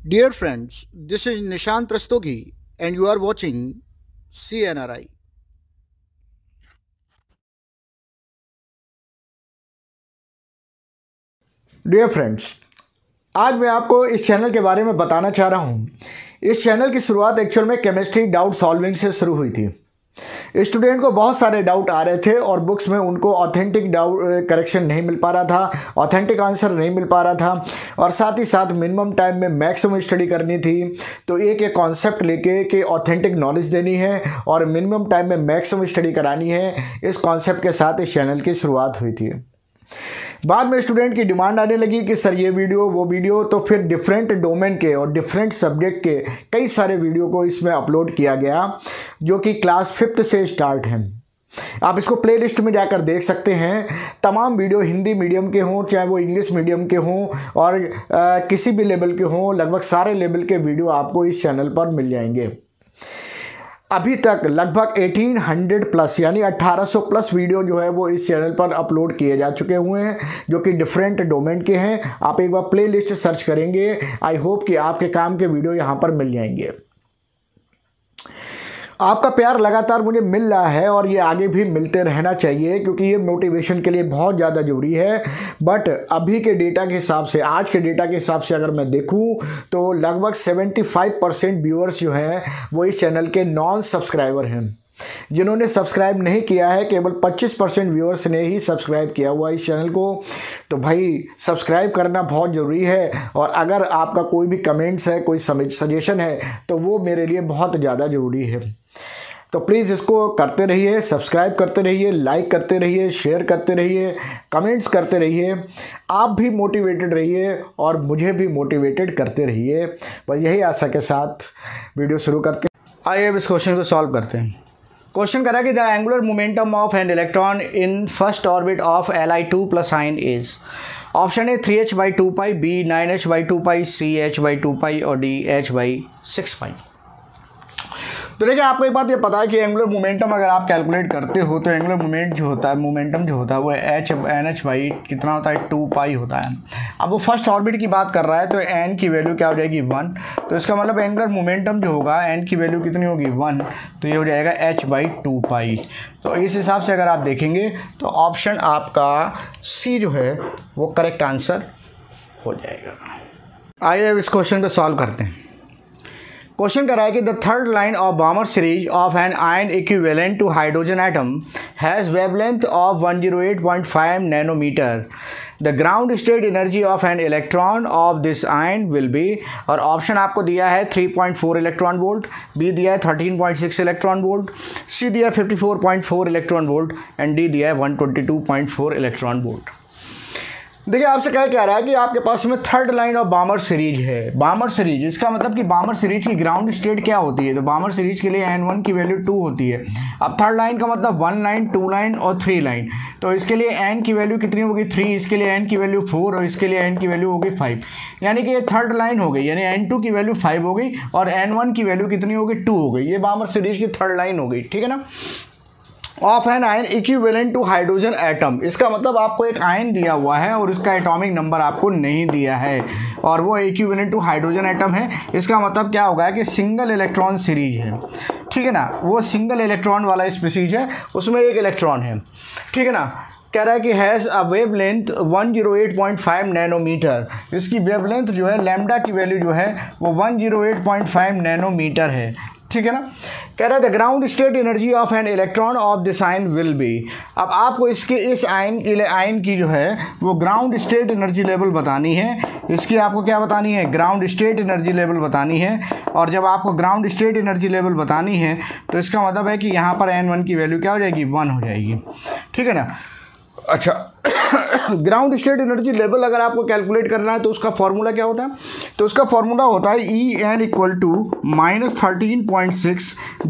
Dear friends, this is Nishant Rastogi and you are watching CNRI. Dear friends, आज मैं आपको इस channel के बारे में बताना चाह रहा हूँ। इस चैनल की शुरुआत एक्चुअल में केमिस्ट्री डाउट सॉल्विंग से शुरू हुई थी। स्टूडेंट को बहुत सारे डाउट आ रहे थे और बुक्स में उनको ऑथेंटिक डाउट करेक्शन नहीं मिल पा रहा था, ऑथेंटिक आंसर नहीं मिल पा रहा था और साथ ही साथ मिनिमम टाइम में मैक्सिमम स्टडी करनी थी। तो एक एक कॉन्सेप्ट लेके कि ऑथेंटिक नॉलेज देनी है और मिनिमम टाइम में मैक्सिमम स्टडी करानी है, इस कॉन्सेप्ट के साथ इस चैनल की शुरुआत हुई थी। बाद में स्टूडेंट की डिमांड आने लगी कि सर ये वीडियो वो वीडियो, तो फिर डिफरेंट डोमेन के और डिफरेंट सब्जेक्ट के कई सारे वीडियो को इसमें अपलोड किया गया जो कि क्लास 5th से स्टार्ट हैं। आप इसको प्लेलिस्ट में जाकर देख सकते हैं। तमाम वीडियो हिंदी मीडियम के हों चाहे वो इंग्लिश मीडियम के हों और किसी भी लेवल के हों, लगभग सारे लेवल के वीडियो आपको इस चैनल पर मिल जाएंगे। अभी तक लगभग 1800 प्लस यानी 1800 प्लस वीडियो जो है वो इस चैनल पर अपलोड किए जा चुके हुए हैं जो कि डिफरेंट डोमेन के हैं। आप एक बार प्लेलिस्ट सर्च करेंगे, आई होप कि आपके काम के वीडियो यहाँ पर मिल जाएंगे। आपका प्यार लगातार मुझे मिल रहा है और ये आगे भी मिलते रहना चाहिए क्योंकि ये मोटिवेशन के लिए बहुत ज़्यादा ज़रूरी है। बट अभी के डेटा के हिसाब से, आज के डेटा के हिसाब से अगर मैं देखूं तो लगभग 75% व्यूअर्स जो हैं वो इस चैनल के नॉन सब्सक्राइबर हैं। जिन्होंने सब्सक्राइब नहीं किया है, केवल 25% व्यूअर्स ने ही सब्सक्राइब किया हुआ इस चैनल को। तो भाई सब्सक्राइब करना बहुत ज़रूरी है और अगर आपका कोई भी कमेंट्स है, कोई सजेशन है तो वो मेरे लिए बहुत ज़्यादा ज़रूरी है। तो प्लीज़ इसको करते रहिए, सब्सक्राइब करते रहिए, लाइक करते रहिए, शेयर करते रहिए, कमेंट्स करते रहिए। आप भी मोटिवेटेड रहिए और मुझे भी मोटिवेटेड करते रहिए। बस यही आशा के साथ वीडियो शुरू करते हैं। आइए अब इस क्वेश्चन को सॉल्व करते हैं। क्वेश्चन करा कि the angular momentum of an electron in first orbit of Li2 plus ion is. Option A 3h/2π, B 9h/2π, C h/2π और डी h/6π। तो देखिए, आपको एक बात ये पता है कि एंगुलर मोमेंटम अगर आप कैलकुलेट करते हो तो एंगुलर मोमेंटम जो होता है वो nh बाई कितना होता है 2π होता है। अब वो फर्स्ट ऑर्बिट की बात कर रहा है तो n की वैल्यू क्या हो जाएगी 1। तो इसका मतलब एंगुलर मोमेंटम जो होगा n की वैल्यू कितनी होगी 1, तो ये हो जाएगा h/2π। तो इस हिसाब से अगर आप देखेंगे तो ऑप्शन आपका सी जो है वो करेक्ट आंसर हो जाएगा। आइए अब इस क्वेश्चन को सॉल्व करते हैं। क्वेश्चन कर रहा है कि the third line of Balmer series of an ion equivalent to hydrogen atom has wavelength of 108.5 nanometre. The ground state energy of an electron of this ion will be. और option आपको दिया है 3.4 electron volt, B दिया है 13.6 electron volt, सी दिया है 54.4 electron volt and D दिया है 122.4 इलेक्ट्रॉन वोल्ट। देखिए, आपसे क्या कह रहा है कि आपके पास में third line of Balmer series है। बामर सीरीज, इसका मतलब कि बामर सीरीज की ग्राउंड स्टेट क्या होती है, तो बामर सीरीज के लिए n1 की वैल्यू 2 होती है। अब थर्ड लाइन का मतलब 1 लाइन, 2 लाइन और 3 लाइन। तो इसके लिए n की वैल्यू कितनी होगी 3, इसके लिए n की वैल्यू 4 और इसके लिए n की वैल्यू होगी 5। यानी कि ये थर्ड लाइन हो गई, यानी n2 की वैल्यू 5 हो गई और n1 की वैल्यू कितनी हो गई 2 हो गई। ये बामर सीरीज की थर्ड लाइन हो गई, ठीक है ना। Of an ion equivalent to hydrogen atom, इसका मतलब आपको एक आयन दिया हुआ है और इसका एटॉमिक नंबर आपको नहीं दिया है और वो इक्विवेलेंट टू हाइड्रोजन एटम है। इसका मतलब क्या होगा कि सिंगल इलेक्ट्रॉन सीरीज है, ठीक है ना। वो सिंगल इलेक्ट्रॉन वाला स्पीसीज है, उसमें एक इलेक्ट्रॉन है, ठीक है ना। कह रहा है कि हैज़ अ वेवलेंथ 108.5 नैनोमीटर। इसकी वेवलेंथ जो है लैम्डा की वैल्यू जो है वो 108.5 नैनोमीटर है, ठीक है ना। कह रहा है the ground state energy of an electron of this ion will be. अब आपको इसके इस आयन की जो है वो ग्राउंड स्टेट एनर्जी लेवल बतानी है। इसकी आपको क्या बतानी है, ग्राउंड स्टेट एनर्जी लेवल बतानी है। और जब आपको ग्राउंड स्टेट एनर्जी लेवल बतानी है तो इसका मतलब है कि यहाँ पर n1 की वैल्यू क्या हो जाएगी 1 हो जाएगी, ठीक है ना। अच्छा, ग्राउंड स्टेट एनर्जी लेवल अगर आपको कैलकुलेट करना है तो उसका फॉर्मूला क्या होता है, तो उसका फॉर्मूला होता है En इक्वल टू -13.6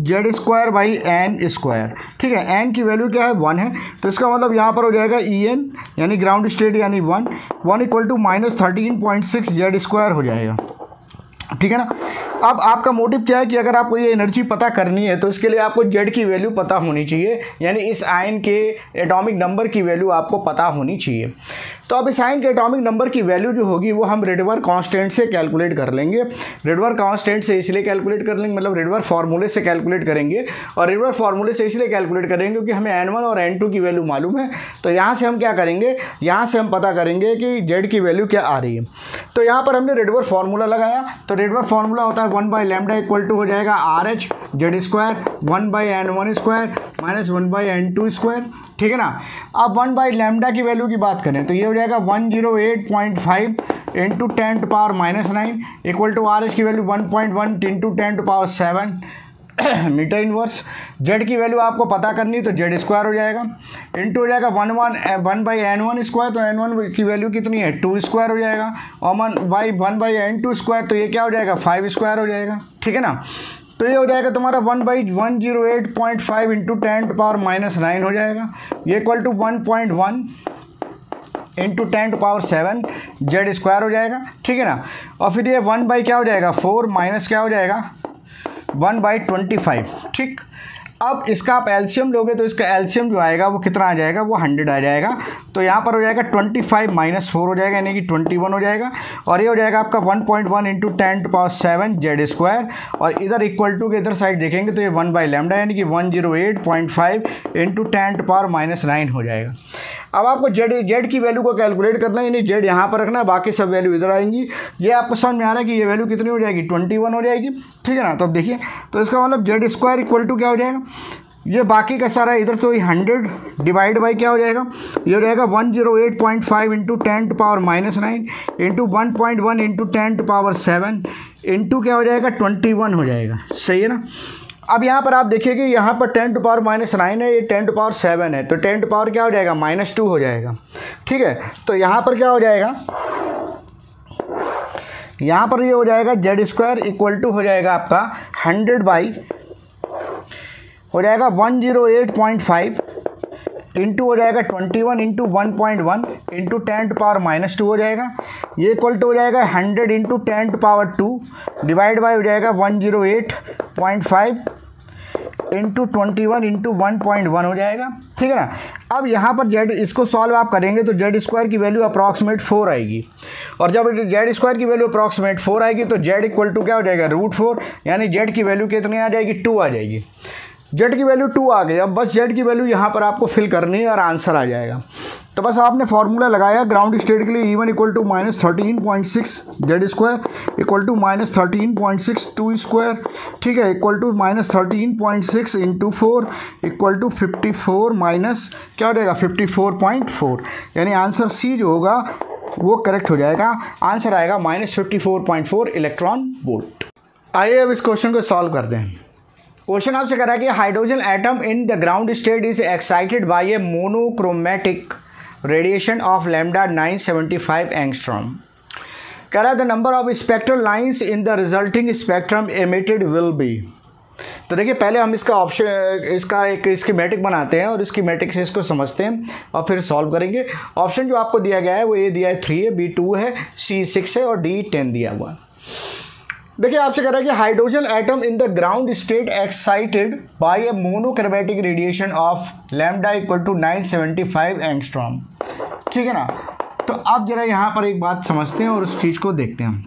Z²/n²। ठीक है, n की वैल्यू क्या है 1 है, तो इसका मतलब यहाँ पर हो जाएगा En यानी ग्राउंड स्टेट यानी 1 इक्वल टू -13.6 Z² हो जाएगा, ठीक है ना। अब आपका मोटिव क्या है कि अगर आपको ये एनर्जी पता करनी है तो इसके लिए आपको जेड की वैल्यू पता होनी चाहिए, यानी इस आयन के एटॉमिक नंबर की वैल्यू आपको पता होनी चाहिए। तो अब इस आयन के एटॉमिक नंबर की वैल्यू जो होगी वो हम रेडबर कांस्टेंट से कैलकुलेट कर लेंगे। रेडबर कांस्टेंट से इसलिए कैलकुलेट कर लेंगे, मतलब रेडबर फार्मूले से कैलकुलेट करेंगे, और रेडबर फार्मूले से इसलिए कैलकुलेट करेंगे क्योंकि हमें N1 और N2 की वैल्यू मालूम है। तो यहाँ से हम क्या करेंगे, यहाँ से हम पता करेंगे कि Z की वैल्यू क्या आ रही है। तो यहाँ पर हमने रेडबर फार्मूला लगाया, तो रेडबर फार्मूला होता है 1/λ इक्वल टू हो जाएगा RH Z square 1/N1 square minus 1/N2 square, ठीक है ना। अब 1/λ की वैल्यू की बात करें तो ये हो जाएगा 108.5 इंटू 10⁻⁹ इक्वल टू RH की value 1.1 into 10⁻7 metre inverse. Z की वैल्यू आपको पता करनी तो Z स्क्वायर हो जाएगा, इंटू हो जाएगा 1/N1 स्क्वायर, तो N1 की वैल्यू कितनी है 2 स्क्वायर हो जाएगा, और 1/N2 स्क्वायर, तो ये क्या हो जाएगा 5 स्क्वायर हो जाएगा, ठीक है ना। तो ये हो जाएगा तुम्हारा 1/108.5 इंटू 10⁻⁹ हो जाएगा, ये equal to 1.1 into 10⁻7 Z square हो जाएगा, ठीक है ना। और फिर ये 1 क्या हो जाएगा 4 माइनस क्या हो जाएगा 1/25, ठीक। अब इसका आप एलसीएम लोगे तो इसका एलसीएम जो आएगा वो कितना आ जाएगा, वो 100 आ जाएगा। तो यहाँ पर हो जाएगा 25 माइनस 4 हो जाएगा, यानी कि 21 हो जाएगा, और ये हो जाएगा आपका 1.1 इंटू 10⁻7 Z स्क्वायर, और इधर इक्वल टू के इधर साइड देखेंगे तो ये 1/λ यानी कि 108.5 इंटू 10⁻⁹ हो जाएगा। अब आपको Z की वैल्यू को कैलकुलेट करना है, यानी Z यहाँ पर रखना है, बाकी सब वैल्यू इधर आएंगी। ये आपको समझ में आ रहा है कि ये वैल्यू कितनी हो जाएगी 21 हो जाएगी, ठीक है ना। तो अब देखिए, तो इसका मतलब Z स्क्वायर इक्वल टू क्या हो जाएगा, ये बाकी का सारा इधर तो 100 डिवाइड बाई क्या हो जाएगा, ये हो जाएगा 108.5 इंटू 10⁻⁹ इंटू 1.1 इंटू 10⁻7 इंटू क्या हो जाएगा 21 हो जाएगा, सही है ना। अब यहाँ पर आप देखिए कि यहाँ पर 10⁻⁹ है, ये 10⁻7 है, तो 10 क्या हो जाएगा -2 हो जाएगा, ठीक है। तो यहाँ पर क्या हो जाएगा, यहाँ पर ये हो जाएगा Z स्क्वायर इक्वल टू हो जाएगा आपका 100 बाई हो जाएगा 108.5 इंटू हो जाएगा 21 इंटू 1.1 इंटू 10⁻⁻2 हो जाएगा, ये इक्वल टू हो जाएगा 100 इंटू 10⁻2 डिवाइड बाई हो जाएगा 108.5 इंटू 21 इंटू 1.1 हो जाएगा, ठीक है ना। अब यहाँ पर Z इसको सॉल्व आप करेंगे तो Z स्क्वायर की वैल्यू अप्रॉक्सीमेट 4 आएगी, और जब Z स्क्वायर की वैल्यू अप्रॉक्सीमेट 4 आएगी तो Z इक्वल टू क्या हो जाएगा √4, यानी Z की वैल्यू कितनी आ जाएगी 2 आ जाएगी। Z की वैल्यू 2 आ गई, अब बस Z की वैल्यू यहाँ पर आपको फिल करनी है और आंसर आ जाएगा। तो बस आपने फार्मूला लगाया ग्राउंड स्टेट के लिए, E1 equal to -13.6 Z square equal to -13.6 2 square, ठीक है, equal to -13.6 into 4 equal to 54 minus क्या हो जाएगा 54.4, यानी आंसर सी जो होगा वो करेक्ट हो जाएगा, आंसर आएगा -54.4 इलेक्ट्रॉन वोल्ट। आइए अब इस क्वेश्चन को सॉल्व करते हैं। क्वेश्चन आपसे कह रहा है कि hydrogen atom in the ground state is excited by a monochromatic radiation of lambda 975 angstrom. कह रहा है the number of spectral lines in the resulting spectrum emitted will be. तो देखिए पहले हम इसका ऑप्शन एक स्कीमेटिक बनाते हैं और स्कीमेटिक से इसको समझते हैं और फिर सॉल्व करेंगे। ऑप्शन जो आपको दिया गया है वो ए दिया है 3 है, बी 2 है, सी 6 है और डी 10 दिया हुआ है। देखिए आपसे कह रहा है कि hydrogen atom in the ground state excited by a monochromatic radiation of lambda equal to 975 angstrom, ठीक है ना। तो अब जरा यहाँ पर एक बात समझते हैं और उस चीज़ को देखते हैं।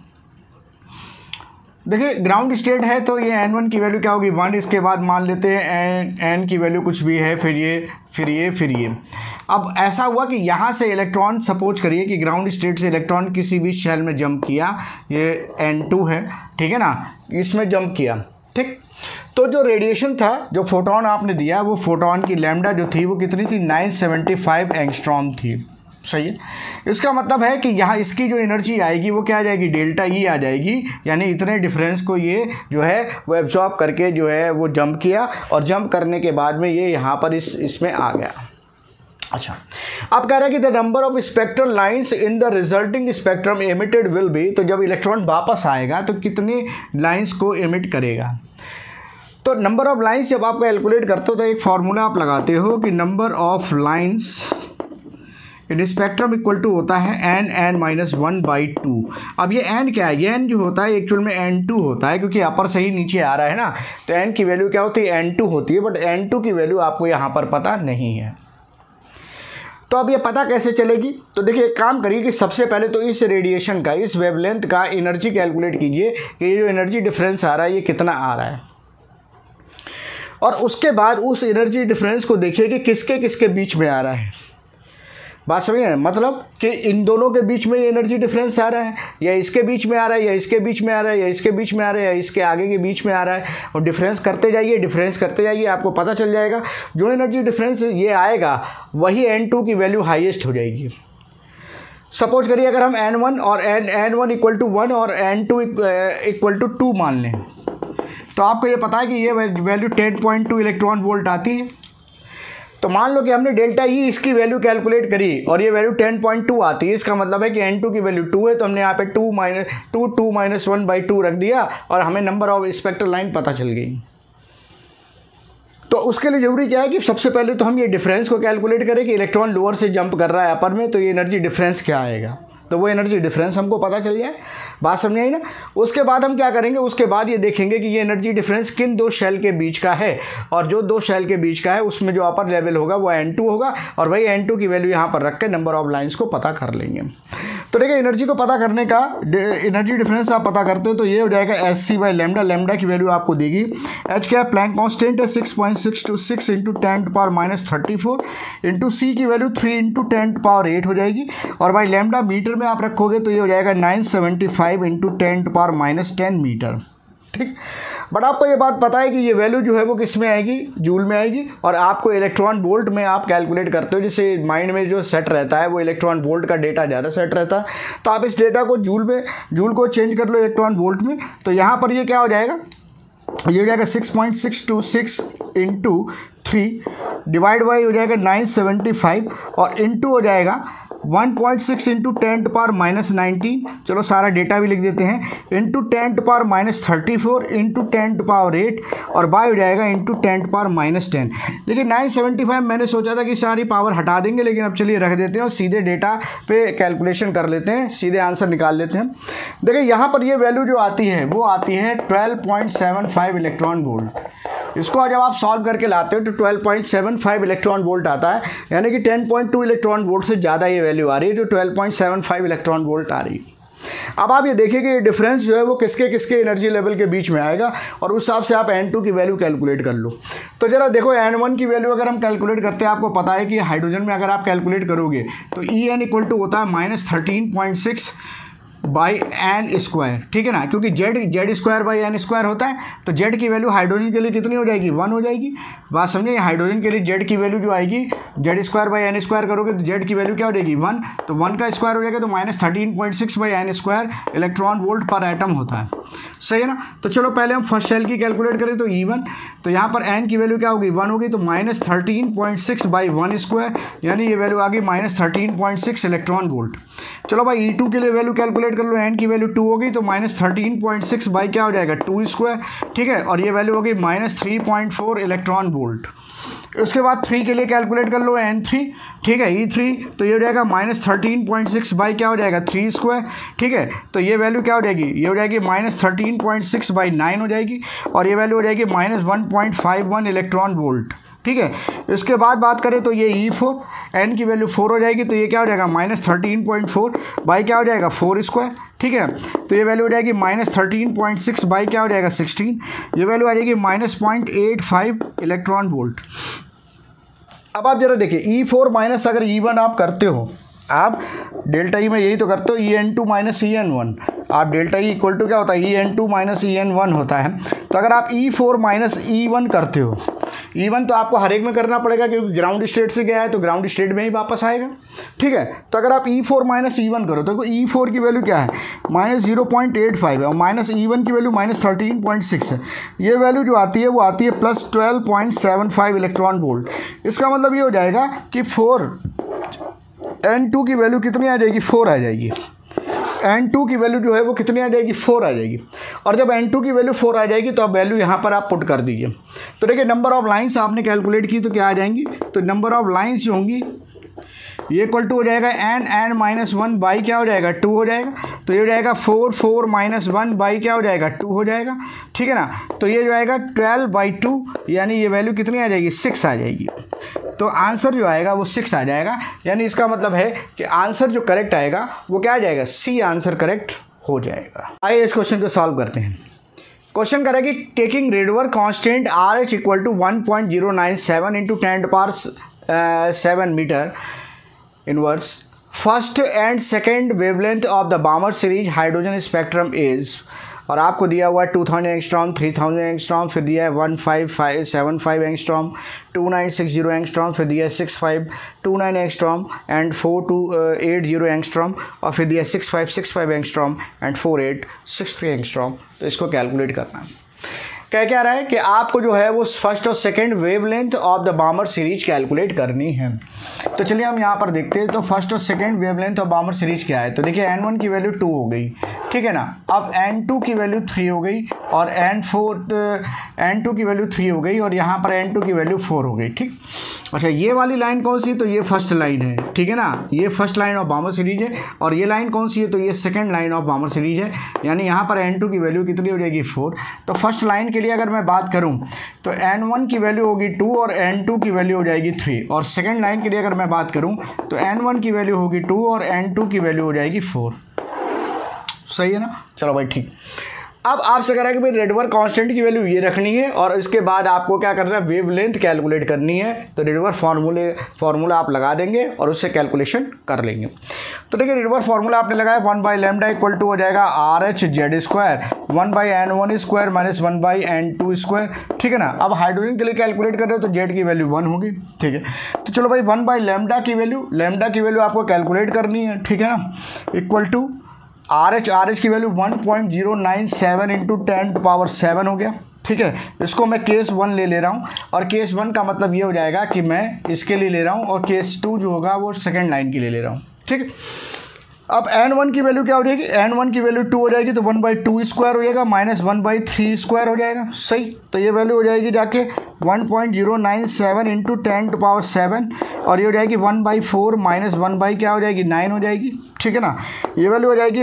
देखिए ग्राउंड स्टेट है तो ये N1 की वैल्यू क्या होगी 1, इसके बाद मान लेते हैं N की वैल्यू कुछ भी है, फिर ये। अब ऐसा हुआ कि यहाँ से इलेक्ट्रॉन, सपोज करिए कि ग्राउंड स्टेट से इलेक्ट्रॉन किसी भी शेल में जंप किया, ये N2 है, ठीक है ना, इसमें जंप किया, ठीक। तो जो रेडिएशन था, जो फोटोन आपने दिया, वो फोटोन की लैम्डा जो थी वो कितनी थी 975 एंगस्ट्रॉम थी, सही है। इसका मतलब है कि यहाँ इसकी जो एनर्जी आएगी वो क्या आ जाएगी डेल्टा ई आ जाएगी, यानी इतने डिफरेंस को ये जो है वो एब्जॉर्ब करके जो है वो जंप किया, और जंप करने के बाद में ये यहाँ पर इसमें आ गया। अच्छा, अब कह रहा है कि the number of spectral lines in the resulting spectrum emitted will be. तो जब इलेक्ट्रॉन वापस आएगा तो कितनी लाइंस को एमिट करेगा। तो नंबर ऑफ लाइंस जब आप कैलकुलेट करते हो तो एक फार्मूला आप लगाते हो कि number of lines in spectrum equal to होता है n(n-1/2। अब ये n क्या है, ये n जो होता है एक्चुअल में n2 होता है, क्योंकि अपर से ही नीचे आ रहा है ना, तो n की वैल्यू क्या होती है n2 होती है, बट n2 की वैल्यू आपको यहाँ पर पता नहीं है। तो अब ये पता कैसे चलेगी? तो देखिए एक काम करिए कि सबसे पहले तो इस रेडिएशन का, इस वेवलेंथ का एनर्जी कैलकुलेट कीजिए कि ये जो एनर्जी डिफरेंस आ रहा है ये कितना आ रहा है, और उसके बाद उस एनर्जी डिफरेंस को देखिए कि किसके किसके बीच में आ रहा है। बात समझिए, मतलब कि इन दोनों के बीच में ये एनर्जी डिफरेंस आ रहा है, या इसके बीच में आ रहा है, या इसके बीच में आ रहा है, या इसके बीच में आ रहा है, या इसके आगे के बीच में आ रहा है। और डिफरेंस करते जाइए, आपको पता चल जाएगा जो एनर्जी डिफरेंस ये आएगा वही N2 की वैल्यू हाईएस्ट हो जाएगी। सपोज करिए अगर हम N1 और N1 इक्वल टू 1 और N2 इक्वल टू 2 मान लें, तो आपको ये पता है कि ये वैल्यू 10.2 इलेक्ट्रॉन वोल्ट आती है। तो मान लो कि हमने डेल्टा ई इसकी वैल्यू कैलकुलेट करी और ये वैल्यू 10.2 आती है। इसका मतलब है कि N2 की वैल्यू 2 है, तो हमने यहाँ पे 2 माइनस 1/2 रख दिया और हमें नंबर ऑफ स्पेक्ट्रल लाइन पता चल गई। तो उसके लिए ज़रूरी क्या है कि सबसे पहले तो हम ये डिफरेंस को कैलकुलेट करें कि इलेक्ट्रॉन लोअर से जंप कर रहा है अपर में, तो ये एनर्जी डिफरेंस क्या आएगा। तो वो एनर्जी डिफरेंस हमको पता चल जाए। बात समझ आई ना? उसके बाद हम क्या करेंगे, उसके बाद ये देखेंगे कि ये एनर्जी डिफरेंस किन दो शेल के बीच का है, और जो दो शेल के बीच का है उसमें जो अपर लेवल होगा वो N2 होगा, और वही N2 की वैल्यू यहाँ पर रख के नंबर ऑफ लाइंस को पता कर लेंगे। तो देखिए एनर्जी को पता करने का, एनर्जी डिफरेंस आप पता करते हो तो ये हो जाएगा Sc/λ। लैम्डा की वैल्यू आपको देगी, H क्या है, प्लैंक कांस्टेंट है 6.626 इंटू 10⁻34 इंटू C की वैल्यू 3 इंटू 10⁸ हो जाएगी, और भाई लैम्डा मीटर में आप रखोगे तो ये हो जाएगा 975 इंटू 10⁻10 मीटर। ठीक, बट आपको ये बात पता है कि ये वैल्यू जो है वो किस में आएगी, जूल में आएगी, और आपको इलेक्ट्रॉन वोल्ट में आप कैलकुलेट करते हो। जैसे माइंड में जो सेट रहता है वो इलेक्ट्रॉन वोल्ट का डेटा ज़्यादा सेट रहता है, तो आप इस डेटा को जूल को चेंज कर लो इलेक्ट्रॉन वोल्ट में। तो यहाँ पर ये क्या हो जाएगा, ये हो जाएगा 6.626 इंटू 3 डिवाइड बाई हो जाएगा 975 और इंटू हो जाएगा 1.6 इंटू 10⁻19। चलो सारा डेटा भी लिख देते हैं, इंटू 10⁻34 इंटू 10⁸ और बाय हो जाएगा इंटू 10⁻10। देखिए 975 मैंने सोचा था कि सारी पावर हटा देंगे, लेकिन अब चलिए रख देते हैं और सीधे डेटा पे कैलकुलेशन कर लेते हैं, सीधे आंसर निकाल लेते हैं। देखिए यहाँ पर ये वैल्यू जो आती है वो आती है 12.75 इलेक्ट्रॉन वोल्ट। इसको जब आप सॉल्व करके लाते हो तो 12.75 इलेक्ट्रॉन वोल्ट आता है, यानी कि 10.2 इलेक्ट्रॉन वोल्ट से ज़्यादा ये वैल्यू आ रही है जो 12.75 इलेक्ट्रॉन वोल्ट आ रही है। अब आप ये देखिए कि ये डिफरेंस जो है वो किसके किसके एनर्जी लेवल के बीच में आएगा, और उस हिसाब से आप N2 की वैल्यू कैलकुलेट कर लो। तो जरा देखो N1 की वैल्यू अगर हम कैलकुलेट करते हैं, आपको पता है कि हाइड्रोजन में अगर आप कैलकुलेट करोगे तो En इक्वल टू होता है -13.6 बाई एन स्क्वायर, ठीक है ना, क्योंकि Z square by N square होता है। तो जेड की वैल्यू हाइड्रोजन के लिए कितनी हो जाएगी, 1 हो जाएगी। बात समझिए, हाइड्रोजन के लिए जेड की वैल्यू जो आएगी, Z square by N square करोगे तो जेड की वैल्यू क्या हो जाएगी, 1। तो 1 का स्क्वायर हो जाएगा तो -13.6 by N square electron volt पर एटम होता है, सही है ना। तो चलो पहले हम फर्स्ट शेल की कैलकुलेट करें तो E1, तो यहाँ पर एन की वैल्यू क्या होगी, 1 होगी, तो -13.6 बाई 1 स्क्वायर, यानी ये वैल्यू आ गई -13.6 इलेक्ट्रॉन वोल्ट। चलो भाई E2 के लिए वैल्यू कैलकुलेट कर लो, एन की वैल्यू 2 होगी तो -13.6 बाई क्या हो जाएगा, 2 स्क्वायर, ठीक है, और ये वैल्यू होगी -3.4 इलेक्ट्रॉन वोल्ट। उसके बाद 3 के लिए कैलकुलेट कर लो N3, ठीक है, E3, तो ये हो जाएगा -13.6 बाई क्या हो जाएगा, 3 स्क्वायर, ठीक है, तो ये वैल्यू क्या हो जाएगी, ये हो जाएगी -13.6 बाई 9 हो जाएगी, और ये वैल्यू हो जाएगी -1.51 इलेक्ट्रॉन वोल्ट, ठीक है। इसके बाद बात करें तो ये E4, एन की वैल्यू 4 हो जाएगी, तो ये क्या हो जाएगा -13.4 बाई क्या हो जाएगा 4 स्क्वायर, ठीक है, तो ये वैल्यू हो जाएगी -13.6 बाई क्या हो जाएगा 16, ये वैल्यू आ जाएगी -0.85 इलेक्ट्रॉन वोल्ट। अब आप जरा देखिए E4 माइनस अगर E1 आप करते हो, आप डेल्टा ई में यही तो करते हो, En2 माइनस En1, आप डेल्टा ई इक्वल टू क्या होता है, En2 माइनस En1 होता है। तो अगर आप E4 माइनस E1 करते हो, E1 तो आपको हर एक में करना पड़ेगा क्योंकि ग्राउंड स्टेट से गया है तो ग्राउंड स्टेट में ही वापस आएगा, ठीक है। तो अगर आप E4 माइनस E1 करो तो E4 की वैल्यू क्या है, -0.85 है, और माइनस E1 की वैल्यू -13.6 है। ये वैल्यू जो आती है वो आती है +12.75 इलेक्ट्रॉन वोल्ट। इसका मतलब ये हो जाएगा कि N2 की वैल्यू कितनी आ जाएगी, 4 आ जाएगी। N2 की वैल्यू जो है वो कितनी आ जाएगी, 4 आ जाएगी। और जब N2 की वैल्यू 4 आ जाएगी तो अब वैल्यू यहाँ पर आप पुट कर दीजिए। तो देखिए नंबर ऑफ लाइंस आपने कैलकुलेट की तो क्या आ जाएंगी, तो नंबर ऑफ लाइंस जो होंगी ये इक्वल टू हो जाएगा n-1 बाई क्या हो जाएगा, 2 हो जाएगा। तो ये हो जाएगा 4 माइनस 1 बाई क्या हो जाएगा, 2 हो जाएगा, ठीक है ना। तो ये जो आएगा 12/2, यानी ये वैल्यू कितनी आ जाएगी, 6 आ जाएगी। तो आंसर जो आएगा वो 6 आ जाएगा। यानी इसका मतलब है कि आंसर जो करेक्ट आएगा वो क्या आ जाएगा, सी आंसर करेक्ट हो जाएगा। आइए इस क्वेश्चन को सॉल्व करते हैं। क्वेश्चन करें कि taking Rydberg constant RH equal to 1.097 into 10⁻7 metre inverse, first and second wavelength of the Balmer series hydrogen spectrum is, और आपको दिया हुआ है 2000 एंगस्ट्रॉम, 3000 एंगस्ट्रॉम, फिर दिया है 15575 एंगस्ट्रॉम, 2960 एंगस्ट्रॉम, फिर दिया है 6529 एंगस्ट्रॉम एंड 4280 एंगस्ट्रॉम, और फिर दिया है 6565 एंगस्ट्रॉम एंड 4863 एंगस्ट्रॉम। तो इसको कैलकुलेट करना है। क्या रहा है कि आपको जो है वो फर्स्ट और second wavelength of the Balmer series calculate करनी है। तो चलिए हम यहाँ पर देखते हैं। तो फर्स्ट और second wavelength of Balmer series क्या है, तो देखिए n1 की वैल्यू 2 हो गई, ठीक है ना। अब n2 की वैल्यू 3 हो गई और n2 की वैल्यू 3 हो गई और यहाँ पर n2 की वैल्यू 4 हो गई, ठीक। अच्छा, ये वाली लाइन कौन सी, तो ये फर्स्ट लाइन है, ठीक है ना, ये first line of Balmer series है। और ये लाइन कौन सी है, तो ये second line of Balmer series है। यानी यहाँ पर n2 की वैल्यू कितनी हो जाएगी, 4। तो फर्स्ट लाइन के लिए अगर मैं बात करूँ तो n1 की वैल्यू होगी 2 और n2 की वैल्यू हो जाएगी 3। और सेकंड लाइन के लिए अगर मैं बात करूँ तो n1 की वैल्यू होगी 2 और n2 की वैल्यू हो जाएगी 4। सही है ना। चलो भाई ठीक। अब आपसे कह रहा है कि भाई रेडवर कांस्टेंट की वैल्यू ये रखनी है और इसके बाद आपको क्या करना है, वेवलेंथ कैलकुलेट करनी है। तो रेडवर फार्मूला आप लगा देंगे और उससे कैलकुलेशन कर लेंगे। तो देखिए रेडवर फार्मूला आपने लगाया 1/λ इक्वल टू हो जाएगा RH/z square 1/n1 square minus 1/n2 square, ठीक है ना। अब हाइड्रोजन के लिए कैलकुलेट कर रहे हो तो z की वैल्यू 1 होगी, ठीक है। तो चलो भाई 1/λ की वैल्यू आपको कैलकुलेट करनी है, ठीक है ना, इक्वल टू RH की वैल्यू 1.097 इंटू 10⁻7 हो गया, ठीक है। इसको मैं केस 1 ले रहा हूँ और केस 1 का मतलब ये हो जाएगा कि मैं इसके लिए ले रहा हूँ और केस 2 जो होगा वो सेकंड लाइन के लिए ले रहा हूँ, ठीक है। अब n1 की वैल्यू क्या हो जाएगी, n1 की वैल्यू 2 हो जाएगी तो 1/2 स्क्वायर हो जाएगा माइनस 1/3 स्क्वायर हो जाएगा, सही। तो ये वैल्यू हो जाएगी जाके 1.097 इंटू 10⁻7 और ये हो जाएगी 1/4 माइनस 1 क्या हो जाएगी, 9 हो जाएगी, ठीक है ना। ये वैल्यू हो जाएगी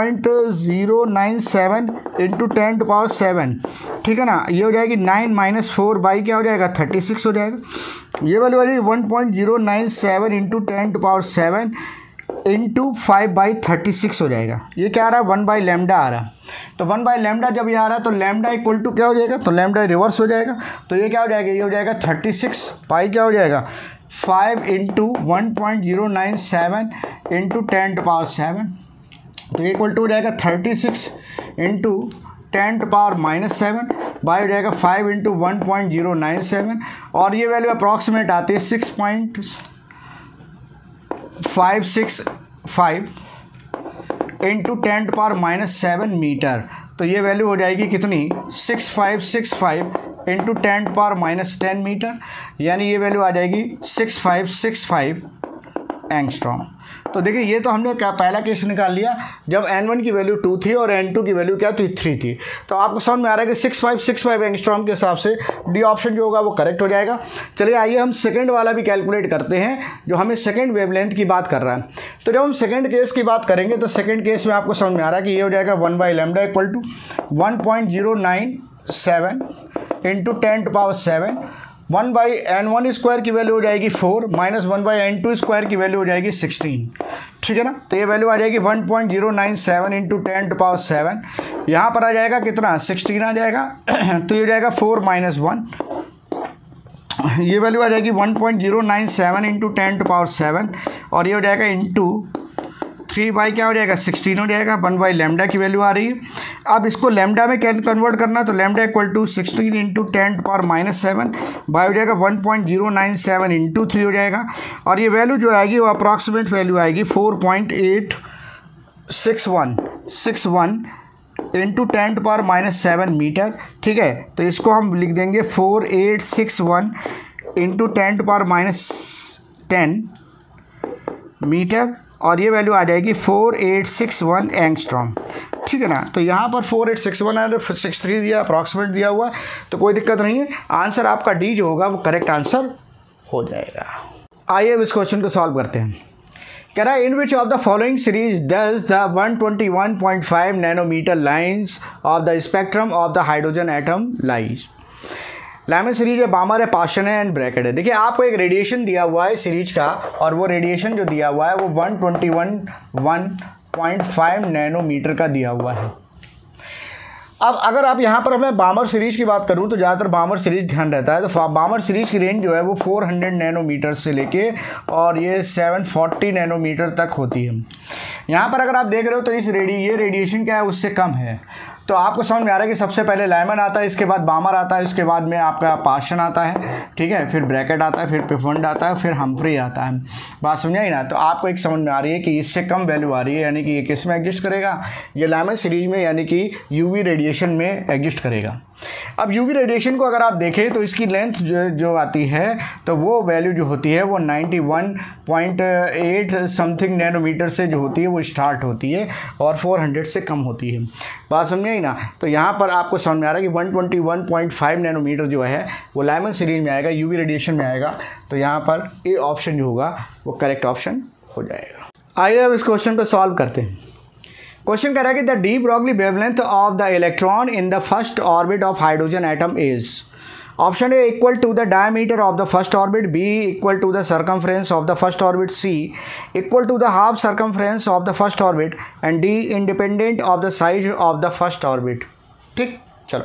1.097 इंटू 10⁻7, ठीक है ना। ये हो जाएगी 9 माइनस 4 क्या हो जाएगा, 36 हो जाएगा। ये वैल्यू हो जाएगी 1.097 इंटू 10⁻7 इंटू 5/36 हो जाएगा। ये क्या आ रहा है, 1/λ आ रहा है। तो 1/λ जब ये आ रहा है तो लैम्डा इक्वल टू क्या हो जाएगा, तो लैम्डा रिवर्स हो जाएगा। तो ये क्या हो जाएगा, ये हो जाएगा 36 पाई क्या हो जाएगा 5 इंटू 1.097 इंटू 10⁻7। तो इक्वल टू हो जाएगा 36 इंटू 10⁻−7 बाई हो जाएगा 5 इंटू 1.097 और ये वैल्यू अप्रॉक्सीमेट आती है 6.565 इंटू 10⁻−7 मीटर। तो ये वैल्यू हो जाएगी कितनी, 6565 इंटू 10⁻−10 मीटर, यानी ये वैल्यू आ जाएगी 6565 एंगस्ट्रॉम। तो देखिए ये तो हमने क्या पहला केस निकाल लिया जब n1 की वैल्यू 2 थी और n2 की वैल्यू क्या थी, 3 थी। तो आपको समझ में आ रहा है कि 6565 एंगस्ट्रॉम के हिसाब से डी ऑप्शन जो होगा वो करेक्ट हो जाएगा। चलिए आइए हम सेकंड वाला भी कैलकुलेट करते हैं जो हमें सेकंड वेवलेंथ की बात कर रहा है। तो जब हम सेकंड केस की बात करेंगे तो सेकंड केस में आपको समझ में आ रहा है कि ये हो जाएगा 1/λ equal to 1.097 into 10⁻7 1/n1 square की वैल्यू हो जाएगी 4 माइनस 1/n2 स्क्वायर की वैल्यू हो जाएगी 16, ठीक है ना। तो ये वैल्यू आ जाएगी 1.097 इंटू 10⁻7, यहाँ पर आ जाएगा कितना, 16 आ जाएगा। तो ये हो जाएगा 4 माइनस 1, ये वैल्यू आ जाएगी 1.097 इंटू 10⁻7 और ये हो जाएगा इंटू 3 बाई क्या हो जाएगा 16 हो जाएगा। 1/λ की वैल्यू आ रही है। अब इसको लैम्डा में क्या कन्वर्ट करना, तो lambda equal to 16 into 10⁻−7 by हो जाएगा 1.097 इंटू 3 हो जाएगा और ये वैल्यू जो आएगी वो अप्रॉक्सीमेट वैल्यू आएगी 4.861 इंटू 10⁻−7 मीटर, ठीक है। तो इसको हम लिख देंगे 4861 इंटू 10⁻10 मीटर और ये वैल्यू आ जाएगी 4861 एंगस्ट्रॉम, ठीक है ना। तो यहाँ पर 4861 है, 63 दिया, अप्रॉक्सीमेट दिया हुआ, तो कोई दिक्कत नहीं है। आंसर आपका डी जो होगा वो करेक्ट आंसर हो जाएगा। आइए अब इस क्वेश्चन को सॉल्व करते हैं। कह रहा है in which of the following series does the 121.5 nanometre lines of the spectrum of the hydrogen atom lies. Lyman series है, बामर है, पाशन है एंड ब्रैकेट है। देखिए आपको एक रेडिएशन दिया हुआ है सीरीज का, और वो रेडिएशन जो दिया हुआ है वो 121.5 नैनोमीटर का दिया हुआ है। अब अगर आप यहाँ पर मैं बामर सीरीज की बात करूँ तो ज़्यादातर बामर सीरीज ध्यान रहता है, तो बामर सीरीज की रेंज जो है वो 400 नैनोमीटर से लेके और ये 740 नैनोमीटर तक होती है। यहाँ पर अगर आप देख रहे हो तो ये रेडिएशन क्या है, उससे कम है। तो आपको समझ में आ रहा है कि सबसे पहले लाइमन आता है, इसके बाद बामर आता है, इसके बाद में आपका पाशन आता है, ठीक है, फिर ब्रैकेट आता है, फिर पिफंड आता है, फिर हम्फ्री आता है। बात समझ आई ना? तो आपको एक समझ में आ रही है कि इससे कम वैल्यू आ रही है, यानी कि ये किस में एग्जिस्ट करेगा, ये लाइमन सीरीज में, यानी कि यूवी रेडिएशन में एग्जिस्ट करेगा। अब यूवी रेडिएशन को अगर आप देखें तो इसकी लेंथ जो आती है तो वो वैल्यू जो होती है वो 91.8 समथिंग नैनोमीटर से जो होती है वो स्टार्ट होती है और 400 से कम होती है। बात समझ आई ना? तो यहाँ पर आपको समझ में आ रहा है कि 121.5 नैनोमीटर जो है वो लाइमन सीरीज में आएगा, यूवी रेडिएशन में आएगा। तो यहाँ पर ए ऑप्शन जो होगा वो करेक्ट ऑप्शन हो जाएगा। आइए अब इस क्वेश्चन को सॉल्व करते हैं। क्वेश्चन कह रहा है कि the de Broglie wavelength of the electron in the first orbit of hydrogen atom is, option A equal to the diameter of the first orbit, B equal to the circumference of the first orbit, C equal to the half circumference of the first orbit and D independent of the size of the first orbit. ठीक, चलो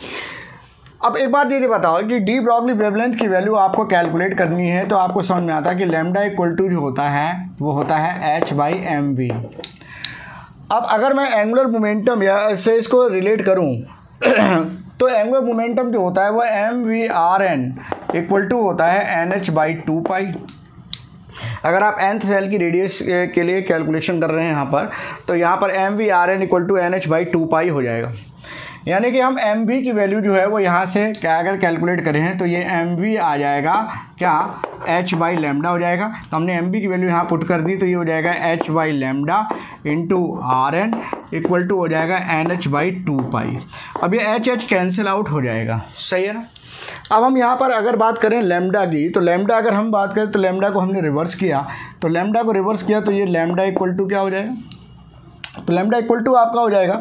अब एक बात ये बताओ कि de Broglie wavelength की value आपको कैलकुलेट करनी है, तो आपको समझ में आता है कि लैम्डा इक्वल टू जो होता है वो होता है h/mv। अब अगर मैं एंगुलर मोमेंटम या से इसको रिलेट करूं तो एंगुलर मोमेंटम जो होता है वो mv/n इक्वल टू होता है nh/2π। अगर आप nth सेल की रेडियस के लिए कैलकुलेशन कर रहे हैं यहाँ पर, तो यहाँ पर mv/n इक्वल टू nh/2π हो जाएगा। यानी कि हम mv की वैल्यू जो है वो यहाँ से क्या अगर कैलकुलेट करें हैं तो ये mv आ जाएगा क्या, h/λ हो जाएगा। तो हमने mv की वैल्यू यहाँ पुट कर दी, तो ये हो जाएगा h/λ into rn equal to हो जाएगा nh/2π। अब ये h कैंसिल आउट हो जाएगा, सही है ना? अब हम यहाँ पर अगर बात करें लैम्डा की, तो लैम्डा अगर हम बात करें तो लैम्डा को हमने रिवर्स किया, तो लैम्डा को रिवर्स किया तो ये लैम्डा इक्वल टू क्या हो जाएगा, तो लैम्डा इक्वल टू आपका हो जाएगा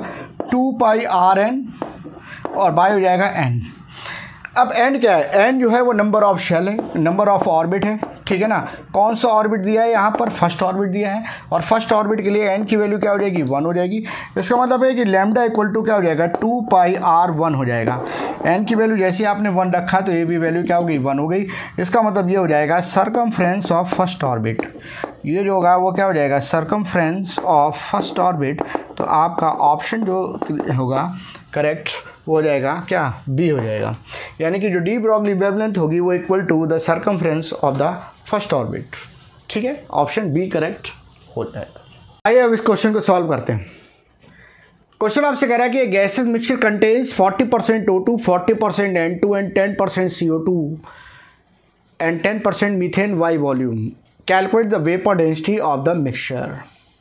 2πrn और बाय हो जाएगा n। अब n क्या है, n जो है वो नंबर ऑफ शेल है, नंबर ऑफ ऑर्बिट है, ठीक है ना। कौन सा ऑर्बिट दिया है यहाँ पर, फर्स्ट ऑर्बिट दिया है, और फर्स्ट ऑर्बिट के लिए n की वैल्यू क्या हो जाएगी, 1 हो जाएगी। इसका मतलब है कि लैम्डा इक्वल टू क्या हो जाएगा, 2πr1 हो जाएगा। n की वैल्यू जैसे आपने 1 रखा तो ये भी वैल्यू क्या हो गई, 1 हो गई। इसका मतलब ये हो जाएगा सर्कमफ्रेंस ऑफ फर्स्ट ऑर्बिट, ये जो होगा वो क्या हो जाएगा, सर्कमफ्रेंस ऑफ फर्स्ट ऑर्बिट। तो आपका ऑप्शन जो होगा करेक्ट वो हो जाएगा क्या, बी हो जाएगा। यानी कि जो डी ब्रॉगली वेवलेंथ होगी वो equal to the circumference of the first orbit. ठीक है, ऑप्शन बी करेक्ट हो जाएगा। आइए अब इस क्वेश्चन को सॉल्व करते हैं। क्वेश्चन आपसे कह रहा है कि gases mixture contains 40% O2, 40% N2 and 10% CO2 and 10% methane by volume. Calculate the vapour density of the mixture.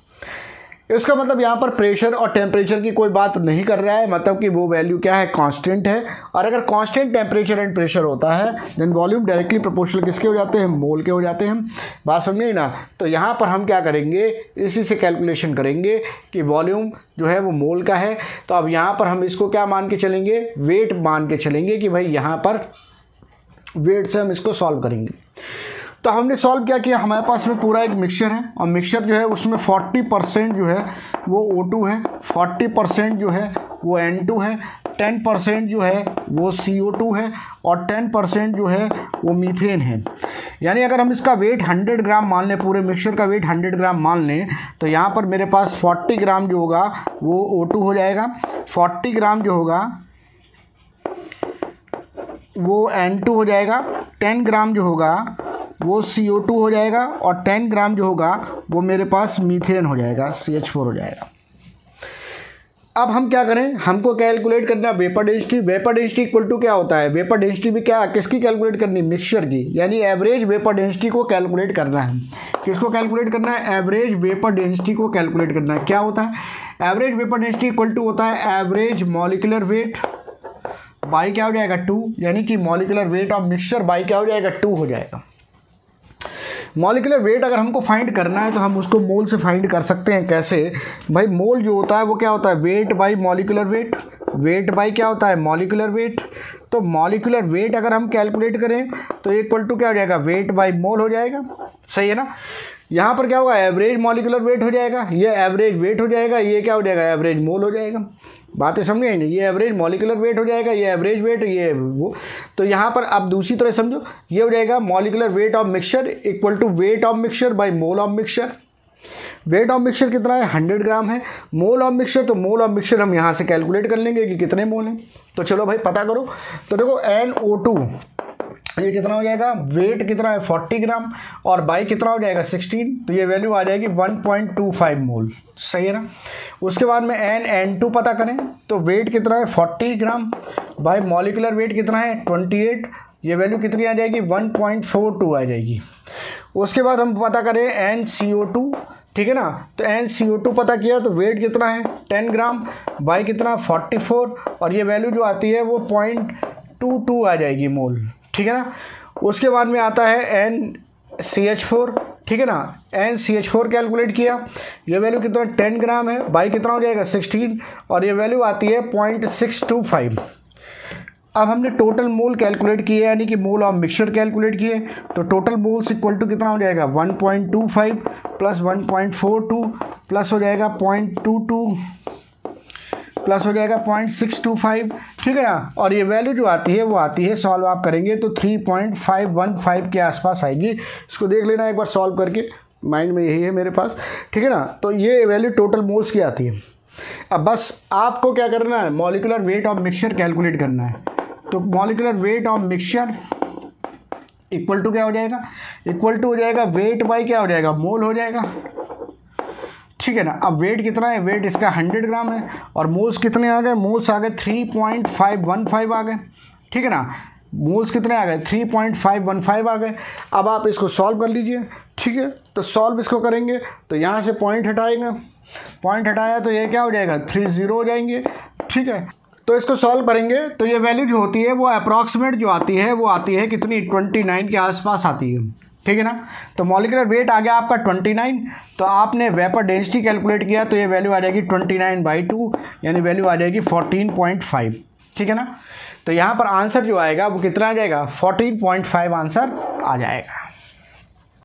इसका मतलब यहाँ पर प्रेशर और टेम्परेचर की कोई बात नहीं कर रहा है, मतलब कि वो वैल्यू क्या है, कांस्टेंट है। और अगर कांस्टेंट टेम्परेचर एंड प्रेशर होता है देन वॉल्यूम डायरेक्टली प्रोपोर्शनल किसके हो जाते हैं, मोल के हो जाते हैं। बात समझिए ना। तो यहाँ पर हम क्या करेंगे, इसी से कैलकुलेशन करेंगे कि वॉल्यूम जो है वो मोल का है। तो अब यहाँ पर हम इसको क्या मान के चलेंगे, वेट मान के चलेंगे कि भाई यहाँ पर वेट से हम इसको सॉल्व करेंगे। तो हमने सॉल्व क्या किया, हमारे पास में पूरा एक मिक्सचर है और मिक्सचर जो है उसमें 40% जो है वो O2 है, 40% जो है वो N2 है, 10% जो है वो CO2 है और 10% जो है वो मीथेन है। यानी अगर हम इसका वेट 100 ग्राम मान लें, पूरे मिक्सचर का वेट 100 ग्राम मान लें, तो यहाँ पर मेरे पास 40 ग्राम जो होगा वो O2 हो जाएगा, 40 ग्राम जो होगा वो N2 हो जाएगा, 10 ग्राम जो होगा वो CO2 हो जाएगा और 10 ग्राम जो होगा वो मेरे पास मीथेन हो जाएगा, CH4 हो जाएगा। अब हम क्या करें, हमको कैलकुलेट करना है vapour density. Vapour density equal to क्या होता है, वेपर डेंसिटी भी क्या किसकी कैलकुलेट करनी, मिक्सचर की, यानी एवरेज वेपर डेंसिटी को कैलकुलेट करना है। किसको कैलकुलेट करना है, एवरेज वेपर डेंसिटी को कैलकुलेट करना है। क्या होता है, average vapour density equal to होता है एवरेज मॉलिक्यूलर वेट बाई क्या हो जाएगा 2, यानी कि molecular weight of mixture by क्या हो जाएगा 2 हो जाएगा। मॉलिक्यूलर वेट अगर हमको फाइंड करना है तो हम उसको मोल से फाइंड कर सकते हैं। कैसे भाई, मोल जो होता है वो क्या होता है, weight by molecular weight, weight by क्या होता है, मॉलिक्यूलर वेट। तो मॉलिक्यूलर वेट अगर हम कैलकुलेट करें तो इक्वल टू क्या हो जाएगा, वेट बाय मोल हो जाएगा, सही है ना। यहाँ पर क्या होगा, एवरेज मॉलिक्यूलर वेट हो जाएगा, ये एवरेज वेट हो जाएगा, ये क्या हो जाएगा, एवरेज मोल हो जाएगा। बातें समझ आई नहीं, ये एवरेज मॉलिक्यूलर वेट हो जाएगा, ये एवरेज वेट, ये वो। तो यहाँ पर अब दूसरी तरह समझो, ये हो जाएगा molecular weight of mixture equal to weight of mixture by mole of mixture. Weight of mixture कितना है, 100 ग्राम है। मोल ऑफ मिक्सचर, तो मोल ऑफ मिक्सचर हम यहाँ से कैलकुलेट कर लेंगे कि कितने मोल हैं। तो चलो भाई पता करो। तो देखो NO2 ये कितना हो जाएगा, वेट कितना है 40 ग्राम और बाई कितना हो जाएगा 16, तो ये वैल्यू आ जाएगी 1.25 मोल, सही है ना। उसके बाद में NN2 पता करें तो वेट कितना है 40 ग्राम बाई मॉलिकुलर वेट कितना है 28, ये वैल्यू कितनी आ जाएगी 1.42 आ जाएगी। उसके बाद हम पता करें NCO2, ठीक है ना। तो NCO2 पता किया तो वेट कितना है 10 ग्राम बाई कितना 44, और ये वैल्यू जो आती है वो 0.22 आ जाएगी मोल, ठीक है ना। उसके बाद में आता है NCH4, ठीक है ना। NCH4 कैलकुलेट किया, ये वैल्यू कितना 10 ग्राम है बाई कितना हो जाएगा 16, और ये वैल्यू आती है 0.625। अब हमने टोटल मोल कैलकुलेट किए, यानी कि मोल ऑफ मिक्सचर कैलकुलेट किए, तो टोटल मोल्स इक्वल टू कितना हो जाएगा 1.25 प्लस 1.42 प्लस हो जाएगा 0.22 प्लस हो जाएगा 0.625, ठीक है ना। और ये वैल्यू जो आती है वो आती है, सॉल्व आप करेंगे तो 3.515 के आसपास आएगी। इसको देख लेना एक बार सॉल्व करके, माइंड में यही है मेरे पास, ठीक है ना। तो ये वैल्यू टोटल मोल्स की आती है। अब बस आपको क्या करना है, molecular weight of mixture calculate करना है। तो molecular weight of mixture equal to क्या हो जाएगा, इक्वल टू हो जाएगा वेट बाई क्या हो जाएगा, मोल हो जाएगा, ठीक है ना। अब वेट कितना है, वेट इसका 100 ग्राम है, और मोल्स कितने आ गए, मोल्स आ गए 3.515 आ गए, ठीक है ना। मोल्स कितने आ गए 3.515 आ गए। अब आप इसको सॉल्व कर लीजिए, ठीक है। तो सॉल्व इसको करेंगे तो यहाँ से पॉइंट हटाएगा, पॉइंट हटाया तो ये क्या हो जाएगा 30 हो जाएंगे, ठीक है। तो इसको सॉल्व करेंगे तो ये वैल्यू जो होती है वो अप्रॉक्सीमेट जो आती है वो आती है कितनी 29 के आसपास आती है, ठीक है ना। तो मॉलिक्यूलर वेट आ गया आपका 29, तो आपने वेपर डेंसिटी कैलकुलेट किया तो ये वैल्यू आ जाएगी 29/2, यानी वैल्यू आ जाएगी 14.5, ठीक है ना। तो यहाँ पर आंसर जो आएगा वो कितना आ जाएगा 14.5 आंसर आ जाएगा।